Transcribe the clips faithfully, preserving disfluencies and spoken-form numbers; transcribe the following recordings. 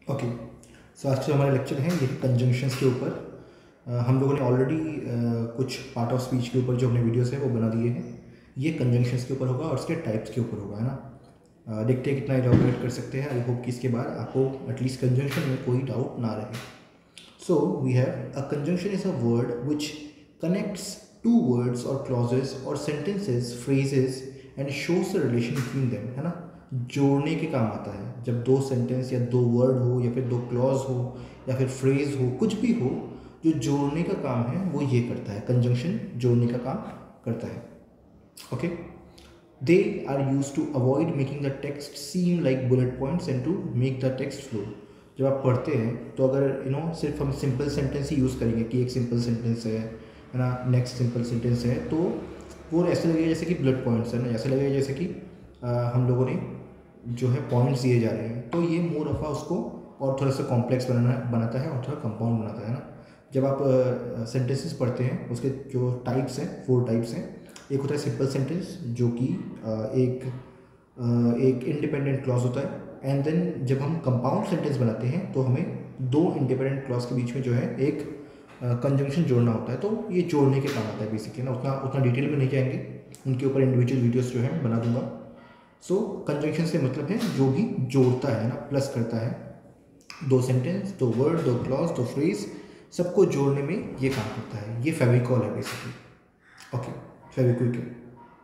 Okay, सो आज जो हमारा लेक्चर है ये कंजंक्शंस के ऊपर। अ, हम लोगों ने ऑलरेडी कुछ पार्ट ऑफ स्पीच के ऊपर जो हमने वीडियोस है वो बना दिए हैं। ये कंजंक्शंस के ऊपर होगा और उसके टाइप्स के ऊपर होगा, है ना। अ, देखते हैं कितना इलॉबरेट कर सकते हैं। आई होप कि इसके बाद आपको एटलीस्ट कंजंक्शन में कोई डाउट ना रहे। So we have a conjunction is a word which connects two words or clauses or sentences, phrases and shows the relation between them, है ना। जोड़ने के काम आता है। जब दो सेंटेंस या दो वर्ड हो या फिर दो क्लॉज हो या फिर फ्रेज हो, कुछ भी हो, जो जोड़ने का काम है वो ये करता है। कंजंक्शन जोड़ने का काम करता है। Okay, they are use to avoid making the text seem like bullet points and to make the text flow. जब आप पढ़ते हैं तो अगर यू नो सिर्फ हम सिंपल सेंटेंस ही यूज़ करेंगे कि एक सिंपल सेंटेंस है है ना, नेक्स्ट सिंपल सेंटेंस है, तो वो ऐसे लगेगा जैसे कि बुलेट पॉइंट्स है ना, ऐसे लगेगा जैसे कि आ, हम लोगों ने जो है पॉइंट्स दिए जा रहे हैं। तो ये मोर ऑफ उसको और थोड़ा सा कॉम्प्लेक्स बनाना बनाता है और थोड़ा कंपाउंड बनाता है ना। जब आप सेंटेंसेस uh, पढ़ते हैं उसके जो टाइप्स हैं, फोर टाइप्स हैं। एक होता है सिंपल सेंटेंस जो कि uh, एक uh, एक इंडिपेंडेंट क्लॉज होता है। एंड देन जब हम कंपाउंड सेंटेंस बनाते हैं तो हमें दो इंडिपेंडेंट क्लॉज के बीच में जो है एक कंजंक्शन uh, जोड़ना होता है। तो ये जोड़ने के काम आता है बेसिकली ना। उतना उतना डिटेल में नहीं जाएंगे, उनके ऊपर इंडिविजुअल वीडियोस जो है बना दूंगा। सो कंजंक्शन से मतलब है जो भी जोड़ता है ना, प्लस करता है। दो सेंटेंस, दो वर्ड, दो क्लॉज, दो फ्रेज, सबको जोड़ने में ये काम करता है। ये फेविकॉल है बेसिकली। ओके, फेविक्विक है।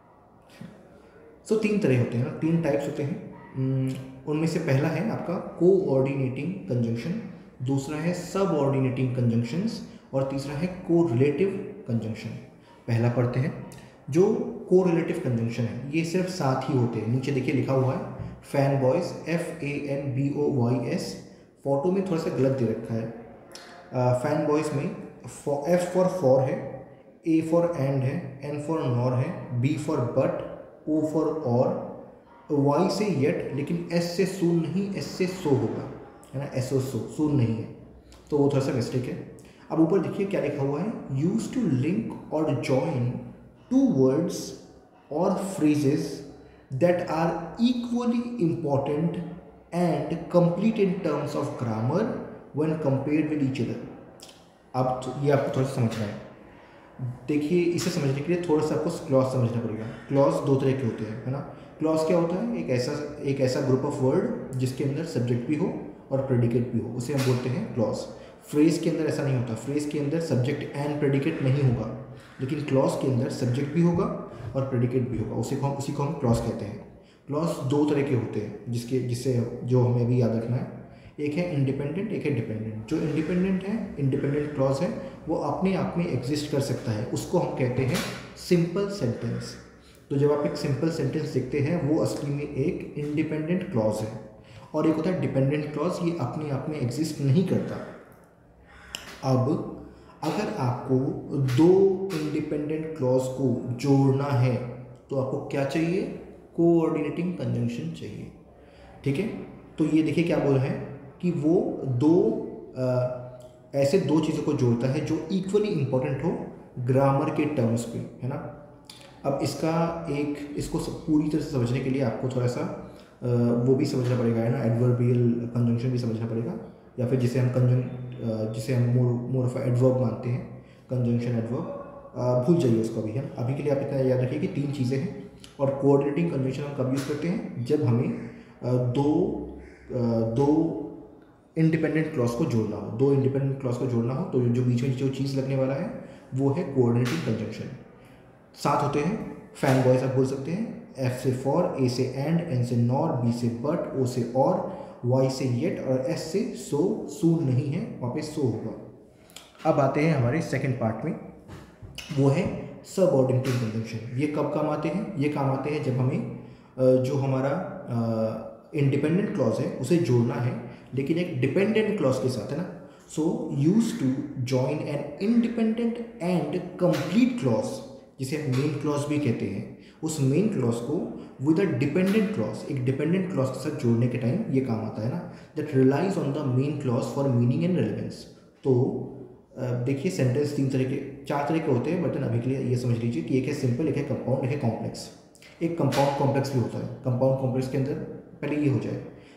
सो तीन तरह होते हैं ना, तीन टाइप्स होते हैं। उनमें से पहला है आपका कोऑर्डिनेटिंग कंजंक्शन, दूसरा है सबऑर्डिनेटिंग कंजंक्शंस और तीसरा है कोरिलेटिव कंजंक्शन। पहला पढ़ते हैं। जो कोरिलेटिव कंजंक्शन है ये सिर्फ साथ ही होते हैं। नीचे देखिए लिखा हुआ है fan boys, F A N B O Y S. Photo में थोड़ा सा गलत दे रखा है। फैन बॉयज में एफ फॉर फॉर है, ए फॉर एंड है, एन फॉर नॉर है, B for but, O for or, Y से येट, लेकिन एस से सून नहीं, एस से सो होगा, है ना। एस ओ सो, सून नहीं है, तो वो थोड़ा सा मिस्टेक है। अब ऊपर देखिए क्या लिखा हुआ है, use to link or join two words or phrases that are equally important and complete in terms of grammar when compared with each other। अब तो ये आपको थोड़ा सा समझना है। देखिए, इसे समझने के लिए थोड़ा सा आपको क्लॉज समझना पड़ेगा। क्लॉज दो तरह के होते हैं, है ना। क्लॉज क्या होता है, एक ऐसा एक ऐसा ग्रुप ऑफ वर्ड जिसके अंदर सब्जेक्ट भी हो और प्रेडिकेट भी हो, उसे हम बोलते हैं क्लॉज। फ्रेज के अंदर ऐसा नहीं होता। फ्रेज के अंदर सब्जेक्ट एंड प्रेडिकेट नहीं होगा, लेकिन क्लॉज के अंदर सब्जेक्ट भी होगा और प्रेडिकेट भी होगा। उसी को हम उसी को हम क्लॉज कहते हैं। क्लॉज दो तरह के होते हैं जिसके जिससे जो हमें अभी याद रखना है। एक है इंडिपेंडेंट, एक है डिपेंडेंट। जो इंडिपेंडेंट है, इंडिपेंडेंट क्लॉज है, वो अपने आप में एग्जिस्ट कर सकता है, उसको हम कहते हैं सिंपल सेंटेंस। तो जब आप एक सिंपल सेंटेंस देखते हैं वो असली में एक इंडिपेंडेंट क्लॉज है। और एक होता है डिपेंडेंट क्लॉज, ये अपने आप में एग्जिस्ट नहीं करता। अब अगर आपको दो इंडिपेंडेंट क्लॉज को जोड़ना है तो आपको क्या चाहिए, कोऑर्डिनेटिंग कंजंक्शन चाहिए। ठीक है, तो ये देखिए क्या बोल रहे हैं कि वो दो आ, ऐसे दो चीज़ों को जोड़ता है जो इक्वली इंपॉर्टेंट हो ग्रामर के टर्म्स पे, है ना। अब इसका एक इसको पूरी तरह से समझने के लिए आपको थोड़ा सा आ, वो भी समझना पड़ेगा, है ना। एडवर्बियल कंजंक्शन भी समझना पड़ेगा, या फिर जिसे हम कंजंक जिसे हम मोर मोर ऑफ एडवर्ब मानते हैं, कंजंक्शन एडवर्ब। भूल जाइए उसको अभी। हम अभी के लिए आप इतना याद रखिए कि तीन चीज़ें हैं। और कोऑर्डिनेटिंग कंजंक्शन हम कब यूज़ करते हैं, जब हमें दो दो इंडिपेंडेंट क्लॉज को जोड़ना हो। दो इंडिपेंडेंट क्लॉज को जोड़ना हो तो जो बीच में जो चीज़ लगने वाला है वो है कोऑर्डिनेटिंग कंजंक्शन। साथ होते हैं फैन बॉयज, आप बोल सकते हैं। एफ से फॉर, ए से एंड, एन से नॉर, बी से बट, ओ से और, वाई से येट और एस से सो, सून नहीं है, वहाँ पे सो होगा। अब आते हैं हमारे सेकंड पार्ट में, वो है सबऑर्डिनेटिंग कंजंक्शन। ये कब काम आते हैं, ये काम आते हैं जब हमें जो हमारा इंडिपेंडेंट क्लॉज है उसे जोड़ना है, लेकिन एक डिपेंडेंट क्लॉज के साथ, है ना। So use to join an independent and complete clause, जिसे हम मेन क्लॉज भी कहते हैं, उस मेन क्लॉज को विद अ डिपेंडेंट क्लॉज, एक डिपेंडेंट क्लॉज के साथ जोड़ने के टाइम ये काम आता है ना। That relies on the main clause for meaning and relevance. तो देखिए सेंटेंस तीन तरह के, चार तरह के होते हैं, बट अभी के लिए ये समझ लीजिए कि एक है सिंपल, एक है कंपाउंड, एक है कॉम्प्लेक्स। एक कंपाउंड कॉम्प्लेक्स भी होता है। कंपाउंड कॉम्प्लेक्स के अंदर पहले ये हो जाए,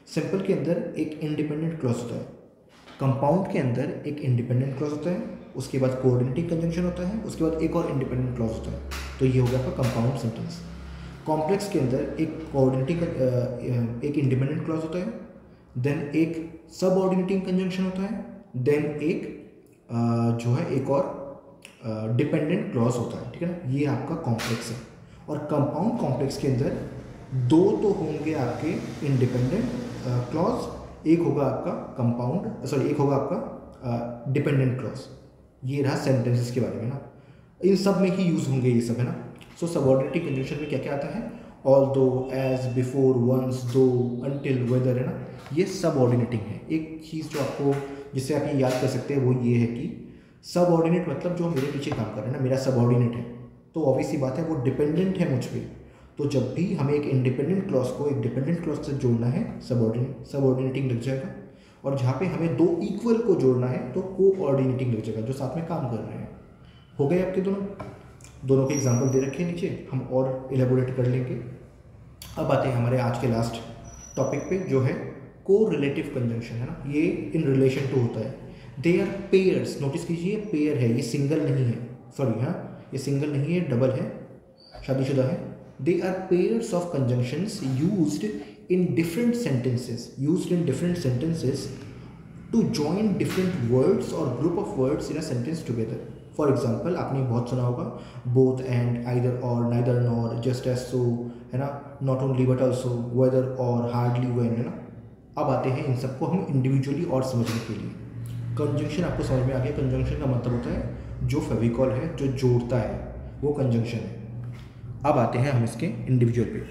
सिंपल के अंदर एक इंडिपेंडेंट क्लॉज होता है, कंपाउंड के अंदर एक इंडिपेंडेंट क्लॉज होता है, उसके बाद कोऑर्डिनेटिंग कंजंक्शन होता है, उसके बाद एक और इंडिपेंडेंट क्लॉज होता है। तो ये हो गया आपका कंपाउंड सेंटेंस। कॉम्प्लेक्स के अंदर एक कोऑर्डिनेटिंग एक इंडिपेंडेंट क्लॉज होता है, देन एक सबऑर्डिनेटिंग कंजंक्शन होता है, देन एक uh, जो है एक और डिपेंडेंट uh, क्लॉज होता है, ठीक है ना। ये आपका कॉम्प्लेक्स है। और कंपाउंड कॉम्प्लेक्स के अंदर दो तो होंगे आपके इंडिपेंडेंट क्लॉज, एक होगा आपका कंपाउंड सॉरी एक होगा आपका डिपेंडेंट क्लॉज। ये रहा सेंटेंसेस के बारे में ना, इन सब में ही यूज़ होंगे ये सब, है ना। सो सबऑर्डिनेटिंग कंजंक्शन में क्या क्या आता है, although, as, before, once, though, until, whether, है ना। ये सबऑर्डिनेटिंग है। एक चीज़ जो आपको जिससे आप ये याद कर सकते हैं वो ये है कि सबऑर्डिनेट मतलब जो मेरे पीछे काम कर रहा है ना, मेरा सबऑर्डिनेट है, तो ऑब्वियसली बात है वो डिपेंडेंट है मुझ पर। तो जब भी हमें एक इंडिपेंडेंट क्लॉज को एक डिपेंडेंट क्लॉज से जोड़ना है, सबऑर्डिनेट सबऑर्डिनेटिंग लग जाएगा। और जहाँ पे हमें दो इक्वल को जोड़ना है तो कोऑर्डिनेटिंग लग जाएगा, जो साथ में काम कर रहे हैं। हो गए आपके दोनों दोनों के एग्जांपल दे रखे हैं नीचे, हम और एलेबोरेट कर लेंगे। अब आते हैं हमारे आज के लास्ट टॉपिक पे, जो है को रिलेटिव कंजंक्शन, है ना। ये इन रिलेशन टू होता है। दे आर पेयर्स, नोटिस कीजिए पेयर है, ये सिंगल नहीं है, सॉरी हाँ ये सिंगल नहीं है, डबल है, शादीशुदा है। They are pairs of conjunctions used in different sentences, used in different sentences to join different words or group of words in a sentence together. For example, आपने बहुत सुना होगा both and, either or, neither nor, just as so, है ना, not only but also, whether or, hardly when, है ना। अब आते हैं इन सबको हम इंडिविजुअली और समझने के लिए। कंजंक्शन आपको समझ में आ गया। कंजंक्शन का मतलब होता है जो फेविकॉल है जो जोड़ता है, वो कंजंक्शन है। अब आते हैं हम इसके इंडिविजुअल पे।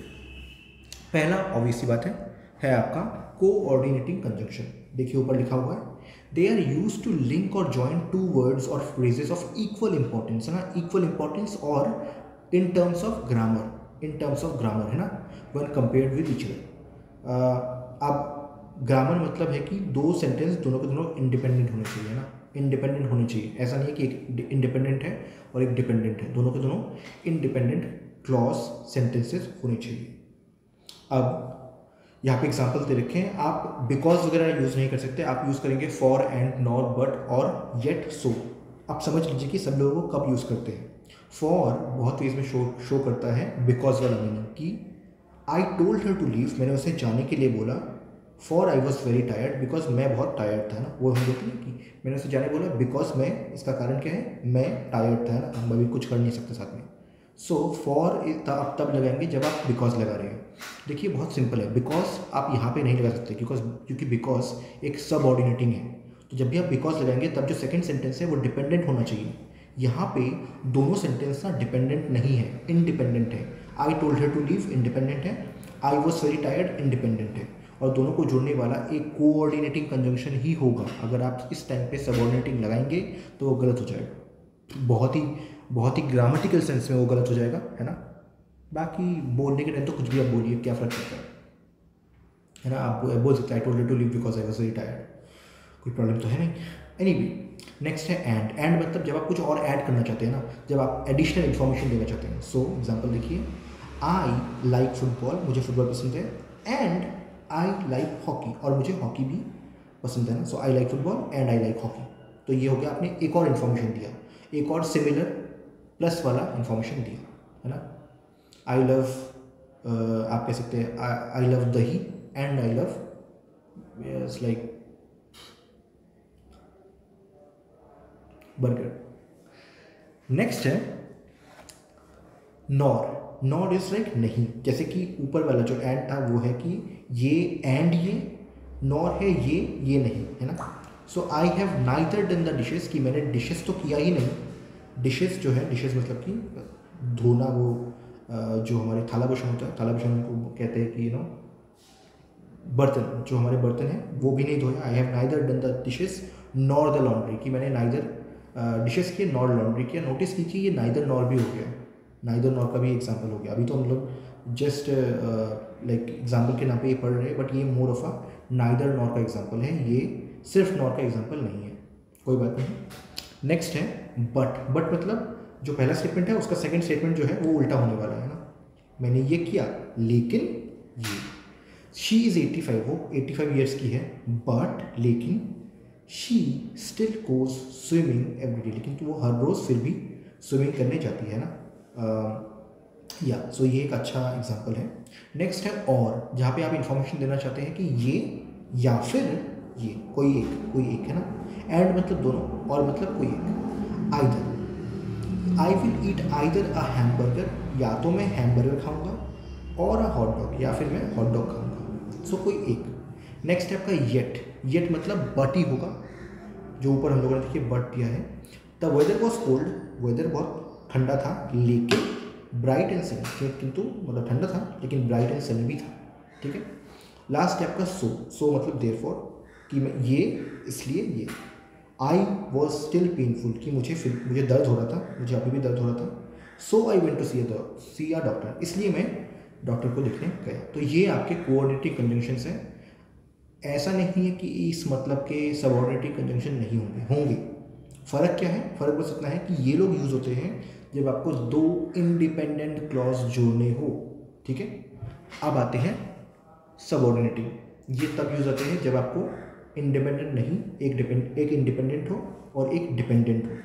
पहला ऑब्वियसली बात है है आपका कोऑर्डिनेटिंग कंजंक्शन। देखिए ऊपर लिखा हुआ है, they are use to link or join two words or phrases of equal importance, है ना, इक्वल इंपॉर्टेंस और in terms of grammar, in terms of grammar, है ना, when compared with each other. अब ग्रामर मतलब है कि दो सेंटेंस दोनों के दोनों इंडिपेंडेंट होने चाहिए, है ना, इंडिपेंडेंट होने चाहिए। ऐसा नहीं है कि एक इंडिपेंडेंट है और एक डिपेंडेंट है, दोनों के दोनों इंडिपेंडेंट क्लॉज सेंटेंसेस होने चाहिए। अब यहाँ पे एग्जांपल दे रखे हैं, आप बिकॉज वगैरह यूज़ नहीं कर सकते, आप यूज़ करेंगे for, and, nor, but or yet, so. आप समझ लीजिए कि सब लोगों को कब यूज़ करते हैं। फॉर बहुत तेज में शो शो करता है बिकॉज वाला मीनिंग कि I told her to leave, मैंने उसे जाने के लिए बोला। For I was very tired, because मैं बहुत टायर्ड था ना, वो हम बोलते हैं कि मैंने उसे जाने बोला बिकॉज मैं, इसका कारण क्या है, मैं टायर्ड था ना, हम अभी कुछ कर नहीं सकते साथ में। सो फॉर आप तब लगाएंगे जब आप बिकॉज लगा रहे हैं। देखिए बहुत सिंपल है, बिकॉज आप यहाँ पे नहीं लगा सकते बिकॉज क्योंकि बिकॉज एक सब ऑर्डिनेटिंग है। तो जब भी आप बिकॉज लगाएंगे तब जो सेकंड सेंटेंस है वो डिपेंडेंट होना चाहिए। यहाँ पे दोनों सेंटेंस ना डिपेंडेंट नहीं है, इनडिपेंडेंट है। I told her to leave independent है, I was very tired independent है। और दोनों को जोड़ने वाला एक कोऑर्डिनेटिंग कंजंक्शन ही होगा। अगर आप इस टाइम पे सबऑर्डिनेटिंग लगाएंगे तो वो गलत हो जाएगा, बहुत ही बहुत ही ग्रामेटिकल सेंस में वो गलत हो जाएगा, है ना। बाकी बोलने के टाइम तो कुछ भी आप बोलिए, क्या फ़र्क पड़ता है, है ना। आप बोल सकते हैं I told you to leave because I was very tired, कोई प्रॉब्लम तो है नहीं। एनीवे नेक्स्ट है एंड। एंड मतलब जब आप कुछ और ऐड करना चाहते हैं ना, जब आप एडिशनल इन्फॉर्मेशन देना चाहते हैं। सो एग्जाम्पल देखिए, आई लाइक फुटबॉल, मुझे फुटबॉल पसंद है, एंड आई लाइक हॉकी, और मुझे हॉकी भी पसंद है ना। So I like football and I like hockey. तो ये हो गया, आपने एक और इन्फॉर्मेशन दिया, एक और सिमिलर प्लस वाला इन्फॉर्मेशन दिया, है ना। आई लव, आप कह सकते हैं I love dahi and I love like burger. Next है नॉर। नॉर इज लाइक नहीं, जैसे कि ऊपर वाला जो एंड था वो है कि ये एंड ये, नॉर है ये ये नहीं, है ना। So I have neither done the dishes, कि मैंने डिशेस तो किया ही नहीं। डिशेस जो है, डिशेस मतलब कि धोना, वो जो हमारे थाला बासन होता है, थाला बासन को कहते हैं कि यू नो बर्तन, जो हमारे बर्तन हैं वो भी नहीं धोया। I have neither done the dishes nor the laundry, कि मैंने नाइदर डिशेस किए नॉर लॉन्ड्री किया। नोटिस कीजिए ये नाइदर नॉर भी हो गया, नाइदर नॉर का भी एग्जाम्पल हो गया। अभी तो हम लोग जस्ट लाइक एग्जाम्पल के नाम पे ये पढ़ रहे हैं, बट ये more of a neither nor का एग्जाम्पल है, ये सिर्फ नॉर का एग्जाम्पल नहीं है, कोई बात नहीं। नेक्स्ट है बट। बट मतलब जो पहला स्टेटमेंट है उसका सेकंड स्टेटमेंट जो है वो उल्टा होने वाला है ना। मैंने ये किया लेकिन ये, शी इज़ एट्टी फाइव, वो एट्टी फाइव ईयर्स की है, बट लेकिन she still goes swimming every day, लेकिन तो वो हर रोज़ फिर भी स्विमिंग करने जाती है ना। या सो ये एक अच्छा एग्जांपल है। नेक्स्ट है और, जहाँ पे आप इंफॉर्मेशन देना चाहते हैं कि ये या फिर ये, कोई एक, कोई एक है ना। एंड मतलब दोनों, और मतलब कोई एक। Either, I will eat either a hamburger, या तो मैं हैमबर्गर खाऊंगा, और अ हॉट डॉग, या फिर मैं हॉट डॉग खाऊंगा। सो so, कोई एक। नेक्स्ट है आपका येट। येट मतलब बट ही होगा, जो ऊपर हम लोगों ने देखिए बट दिया है। The weather was cold, weather बहुत ठंडा था, लेकिन ब्राइट एंड सनी, किंतु मतलब ठंडा था लेकिन ब्राइट एंड सनी भी था, ठीक है। लास्ट है आपका सो। सो मतलब देयरफॉर, कि मैं ये, इसलिए ये। आई वॉज स्टिल पेनफुल, कि मुझे फिर मुझे दर्द हो रहा था, मुझे अभी भी दर्द हो रहा था। So I went to see the see a doctor, इसलिए मैं डॉक्टर को दिखने गया। तो ये आपके कोऑर्डिनेटिव कंजंक्शंस हैं। ऐसा नहीं है कि इस मतलब के सबऑर्डिनेटिव कंजंक्शन नहीं होंगे, होंगे। फ़र्क क्या है? फ़र्क बस इतना है कि ये लोग यूज़ होते हैं जब आपको दो इंडिपेंडेंट क्लॉज जोड़ने हो, ठीक है। अब आते हैं सबऑर्डिनेटिव। ये तब यूज़ होते हैं जब आपको इंडिपेंडेंट नहीं, एक डिपेंड एक इंडिपेंडेंट हो और एक डिपेंडेंट हो।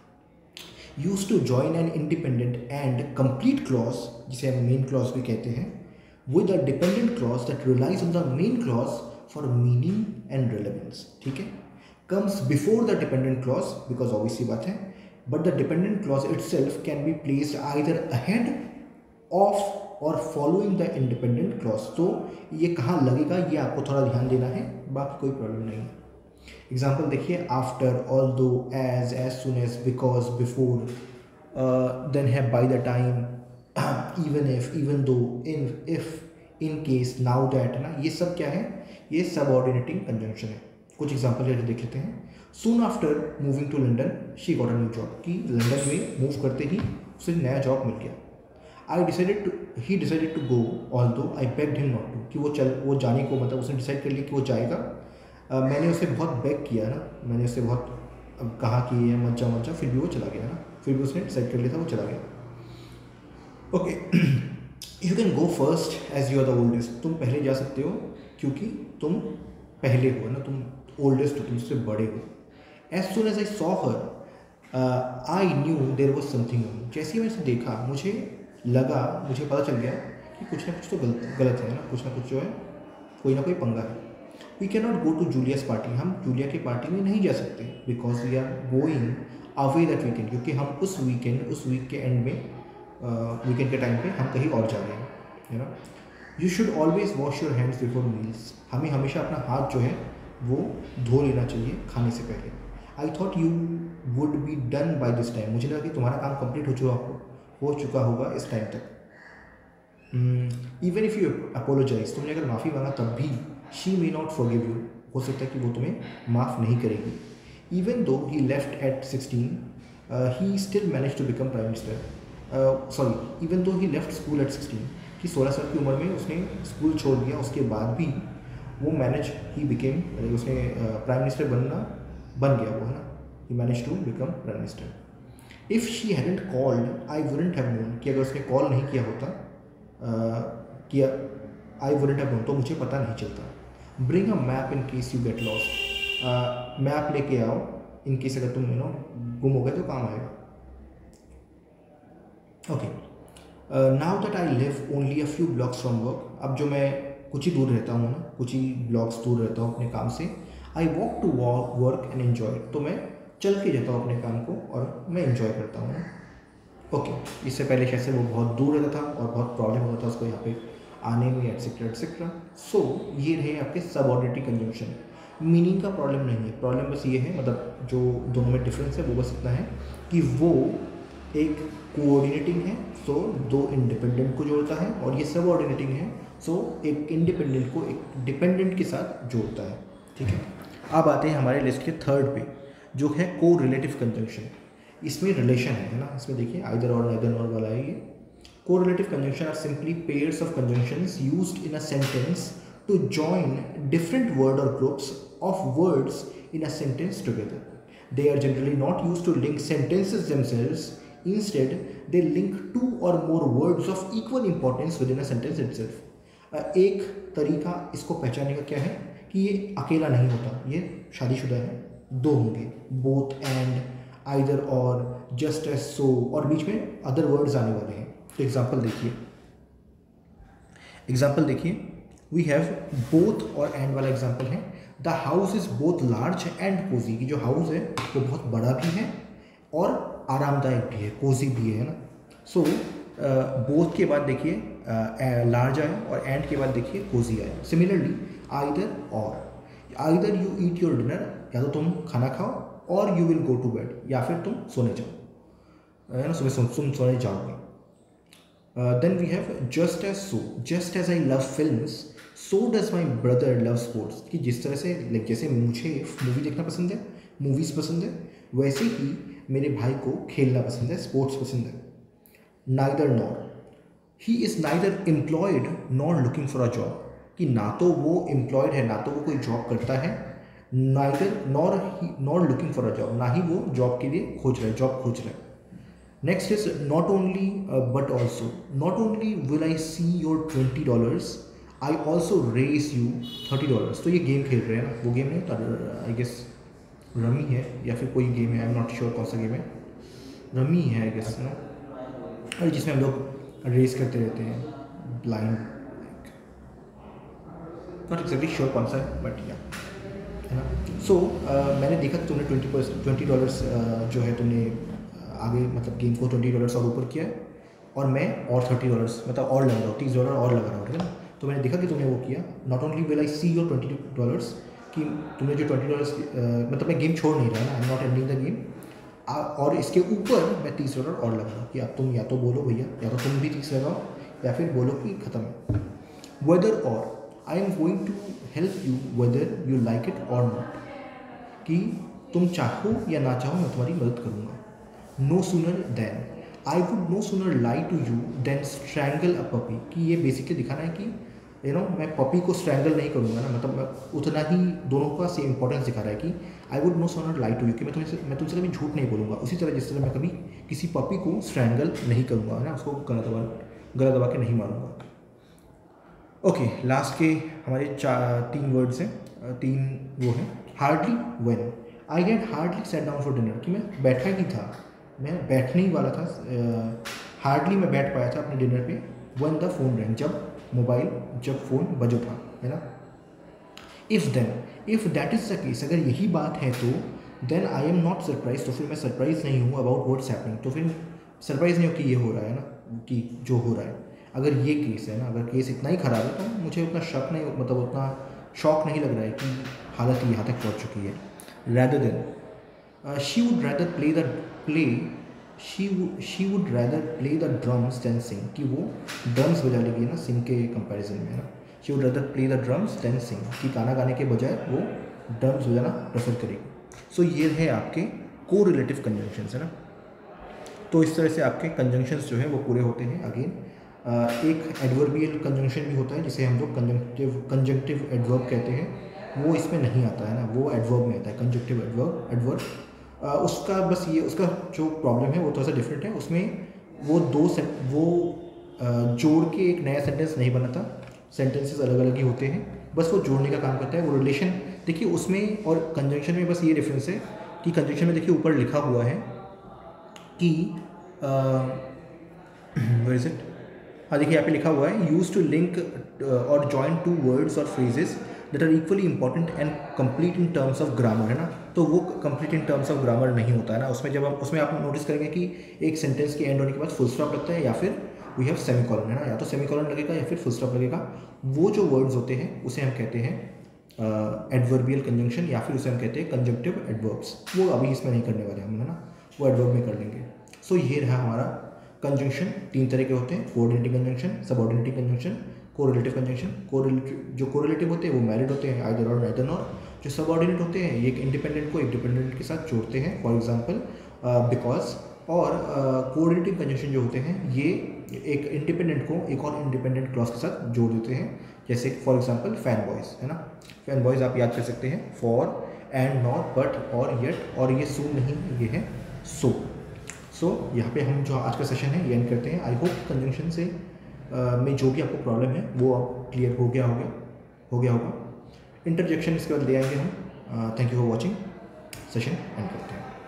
Use to join an independent and complete clause, जिसे हम मेन क्लॉज भी कहते हैं, with a dependent clause that relies on the main clause for meaning and relevance, ठीक है। Comes before the dependent clause, because obviously बात है, but the dependent clause itself can be placed either ahead of or following the independent clause। तो ये कहाँ लगेगा ये आपको थोड़ा ध्यान देना है, बाकी कोई प्रॉब्लम नहीं है। एग्जाम्पल देखिए, after, although, as, as soon as, because, before, then है by the time, even if, even though, in, if, in case, now that, ना, ये सब क्या है? ये सबऑर्डिनेटिंग कंजंक्शन है। कुछ एग्जाम्पल जैसे देख लेते हैं। Soon after moving to London she got a new job, कि लंदन में मूव करते ही उसे नया जॉब मिल गया। I decided to he decided to go although I begged him not to, कि वो चल वो जाने को, मतलब उसने डिसाइड कर लिया कि वो जाएगा। uh, मैंने उसे बहुत बेग किया ना, मैंने उसे बहुत कहा कि ये मत जा मत जा, फिर भी वो चला गया ना, फिर भी उसने डिसाइड कर लिया था, वो चला गया। Okay, you can go first as you are the oldest, तुम पहले जा सकते हो क्योंकि तुम पहले हो ना, तुम ओल्डेस्ट हो, तुम उससे बड़े हो। As soon as I saw her, uh, I knew there was something wrong। जैसे ही मैंने उसे देखा, मुझे लगा, मुझे पता चल गया कि कुछ ना कुछ तो गलत गलत है ना, कुछ ना कुछ जो है, कोई ना कोई पंगा है। We can not go to Julia's party, हम जूलिया की पार्टी में नहीं जा सकते, because we are going away that weekend, क्योंकि हम उस वीकेंड, उस वीक के एंड में, वीकेंड uh, के टाइम पे हम कहीं और जा रहे हैं, you know. You should always wash your hands before meals, हमें हमेशा अपना हाथ जो है वो धो लेना चाहिए खाने से पहले। I thought you would be done by this time, मुझे लगा कि तुम्हारा काम कंप्लीट हो चुका हो हो चुका होगा इस टाइम तक। इवन इफ़ यू अपोलोजाइज, तुमने अगर माफ़ी मांगा तब भी, she may not forgive you, हो सकता है कि वो तुम्हें माफ़ नहीं करेगी। Even though he left at sixteen he still manage to become prime minister, sorry even though he left school at sixteen, कि सोलह साल की उम्र में उसने स्कूल छोड़ दिया, उसके बाद भी वो मैनेज ही बिकेम, उसने प्राइम मिनिस्टर बनना बन गया वो, है ना, he manage to become prime minister. If she hadn't called I wouldn't have known, कि अगर उसने कॉल नहीं किया होता, uh, किया आई वुडंट हैव नोन, तो मुझे पता नहीं चलता। Bring a map in case you get lost, map लेके आओ इन केस अगर तुम यू नो गुम हो गए तो काम आएगा। Okay, now that I live only a few blocks from work, अब जो मैं कुछ ही दूर रहता हूँ ना, कुछ ही ब्लॉक्स दूर रहता हूँ अपने काम से। I walk to walk work and enjoy, तो मैं चल के जाता हूँ अपने काम को और मैं एन्जॉय करता हूँ। ओके, इससे पहले शायद से वो बहुत दूर रहता था और बहुत प्रॉब्लम होता था उसको यहाँ पे आने में, एटसेट्रा एटसेट्रा। सो ये रहे आपके सबऑर्डिनेटिव कंजंक्शन। मीनिंग का प्रॉब्लम नहीं है, प्रॉब्लम बस ये है, मतलब जो दोनों में डिफरेंस है वो बस इतना है कि वो एक कोऑर्डिनेटिंग है, सो दो इंडिपेंडेंट को जोड़ता है, और ये सबऑर्डिनेटिंग है, सो एक इंडिपेंडेंट को एक डिपेंडेंट के साथ जोड़ता है, ठीक है। अब आते हैं हमारे लिस्ट के थर्ड पे, जो है को रिलेटिव कंजंक्शन। इसमें रिलेशन है ना, इसमें देखिए आइदर और नेदर और वाला है ये। Correlative conjunction are simply pairs of conjunctions used in a sentence to join different word और groups of words in a sentence together. They are generally not used to link sentences themselves. Instead, they link two or more words of equal importance within a sentence itself. एक तरीका इसको पहचानने का क्या है कि ये अकेला नहीं होता, ये शादीशुदा है, दो होंगे, both, and, either or, just as so, और बीच में अदर वर्ड्स आने वाले हैं। तो एग्जाम्पल देखिए, एग्जाम्पल देखिए, वी हैव बोथ और एंड वाला एग्जाम्पल है। The house is both large and cozy, कि जो हाउस है वो बहुत बड़ा भी है और आरामदायक भी है, कोजी भी है ना। सो बोथ के बाद देखिए लार्ज आया और एंड के बाद देखिए कोजी आया। Similarly either or, either you eat your dinner, या तो तुम खाना खाओ, or you will go to bed, या फिर तुम सोने जाओ, है ना, सुबह तुम सोने जाओगे। Then we have just as so, just as I love films so does my brother love sports, कि जिस तरह से लाइक जैसे मुझे मूवी देखना पसंद है, मूवीज़ पसंद है, वैसे ही मेरे भाई को खेलना पसंद है, स्पोर्ट्स पसंद है। Neither nor, he is neither employed nor looking for a job, कि ना तो वो एम्प्लॉयड है, ना तो वो कोई जॉब करता है, neither nor he nor looking for a job, ना ही वो जॉब के लिए खोज रहा है, जॉब खोज रहा है। Next is not only but also, not only will I see your twenty dollars I also raise you thirty dollars. तो ये गेम खेल रहे हैं ना, वो गेम है आई गेस रमी है या फिर कोई गेम है, आई एम नॉट श्योर कौन सा गेम है, रमी है आई गेस ना, और जिसमें हम लोग रेस करते रहते हैं, ब्लाइंड, नॉट एक्जैक्टली श्योर कौन सा है, बट या है ना। सो मैंने देखा कि तुमने ट्वेंटी परसेंट ट्वेंटी डॉलर्स जो है तुमने आगे मतलब गेम को ट्वेंटी डॉलर्स और ऊपर किया है, और मैं और थर्टी डॉलर्स मतलब और लगा रहा हूँ, तीस डॉलर और लगा रहा हूँ, ठीक है ना। तो मैंने देखा कि तुमने वो किया। Not only will I see your twenty dollars, कि तुमने जो ट्वेंटी डॉलर्स मतलब मैं गेम छोड़ नहीं रहा ना, I am not ending the game, और इसके ऊपर मैं तीस डॉलर और लगा रहा हूँ, कि अब तुम या तो बोलो भैया, या तो तुम भी तीस लगाओ, या फिर बोलो कि ख़त्म है। Whether or, I am going to help you whether you like it or not, कि तुम चाहो या ना चाहो मैं तुम्हारी मदद करूँगा। No sooner than, I would no sooner lie to you than strangle a puppy, कि ये बेसिकली दिखाना है कि यू नो मैं पपी को स्ट्रैंगल नहीं करूँगा ना, मतलब मैं उतना ही दोनों का सेम इंपॉर्टेंस दिखा रहा है कि I would no sooner lie to you, कि मैं तुमसे मैं तुमसे कभी झूठ नहीं बोलूँगा, उसी तरह जिस तरह मैं कभी किसी पपी को स्ट्रैंगल नहीं करूँगा, है ना, उसको गला दबा गला दबा के नहीं मारूँगा। ओके, लास्ट के हमारे चार तीन वर्ड्स हैं, तीन वो हैं। Hardly when, I had hardly set down for dinner, कि मैं बैठा ही था, मैं बैठने ही वाला था, हार्डली मैं बैठ पाया था अपने डिनर पे। वन द फोन रैंग, जब मोबाइल जब फ़ोन बजो था, है ना। If then, if that is the case, अगर यही बात है तो then I am not surprise, तो फिर मैं सरप्राइज नहीं हूँ अबाउट व्हाट्स हैपनिंग, तो फिर सरप्राइज नहीं हो कि ये हो रहा है ना, कि जो हो रहा है। अगर ये केस है ना, अगर केस इतना ही ख़राब है तो मुझे उतना शक नहीं, मतलब उतना शॉक नहीं लग रहा है कि हालत यहाँ तक पहुँच चुकी है। Rather than, she would rather play the play she she would rather play the drums than sing, कि वो ड्रम्स बजा लेगी ना सिंग के कंपैरिजन में, है ना। She would rather play the drums than sing, कि गाना गाने के बजाय वो ड्रम्स बजाना प्रेफर करेगी। सो ये है आपके को रिलेटिव कंजंक्शंस, है ना। तो इस तरह से आपके कंजंक्शंस जो है वो पूरे होते हैं। अगेन एक एडवर्बियल कंजंक्शन भी होता है जिसे हम लोग कंजंक्टिव कंजंक्टिव एडवर्ब कहते हैं, वो इसमें नहीं आता है ना, वो एडवर्ब में आता है, कंजंक्टिव एडवर्ब एडवर्ब Uh, उसका बस ये उसका जो प्रॉब्लम है वो थोड़ा सा डिफरेंट है। उसमें वो दो से वो uh, जोड़ के एक नया सेंटेंस नहीं बनाता, सेंटेंसेस अलग अलग ही होते हैं, बस वो जोड़ने का काम करता है। वो रिलेशन देखिए उसमें और कंजंक्शन में बस ये डिफरेंस है कि कंजंक्शन में देखिए ऊपर लिखा हुआ है कि वेयर इज इट, हाँ देखिए यहाँ पे लिखा हुआ है use to link or join two words or phrases that are equally important and complete in terms of grammar, है ना। तो वो complete in terms of grammar नहीं होता है ना। उसमें जब हम उसमें आप नोटिस करेंगे कि एक सेंटेंस के एंड होने के बाद फुल स्टॉप लगता है या फिर वी हैव सेमी कॉलन, है ना, या तो सेमी कॉलन लगेगा या फिर फुल स्टॉप लगेगा। वो जो वर्ड्स होते हैं उसे हम कहते हैं एडवर्बियल कंजंक्शन, या फिर उसे हम कहते हैं कंजंक्टिव एडवर्ब्स। वो अभी इसमें नहीं करने वाले हम, है ना, वो एडवर्ब में कर लेंगे। सो so, ये रहा हमारा कंजंक्शन। तीन तरह के होते हैं, coordinating conjunction, subordinating conjunction, correlative conjunction. Correlative जो कोरिलेटिव होते हैं वो मैरिड होते हैं, आइदर और नाइदर नॉर। जो सबऑर्डिनेट होते हैं ये एक इंडिपेंडेंट को एक डिपेंडेंट के साथ जोड़ते हैं, फॉर एग्जांपल बिकॉज। और कोऑर्डिनेटिव कंजंक्शन जो होते हैं ये एक इंडिपेंडेंट को एक और इंडिपेंडेंट क्लॉज के साथ जोड़ देते हैं, जैसे फॉर एग्जांपल फैन बॉयज़, है ना। फैन बॉयज़ आप याद कर सकते हैं, for and not but or yet, और ये सून नहीं, ये है सो। सो so, यहाँ पे हम जो आज का सेशन है ये एंड करते हैं। आई होप कंजंक्शन से में जो भी आपको प्रॉब्लम है वो आप क्लियर हो गया हो गया हो गया होगा। इंटरजेक्शन इसके बाद ले आएंगे हम। Thank you for watching. Session एंड करते हैं।